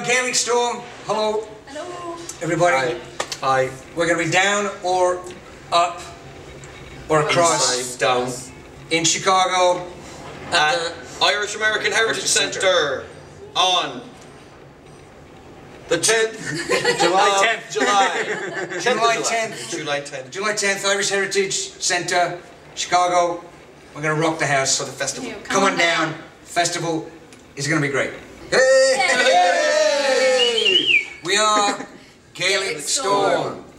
Gaelic Storm. Hello. Hello. Everybody. Hi. We're going to be down or up or across Down. in Chicago At the Irish American Heritage Centre on the 10th July 10th. July 10th. July 10th. July 10th, Irish Heritage Centre, Chicago. We're going to rock the house. For the festival. Come on down. Festival is going to be great. Hey! We are Gaelic Storm.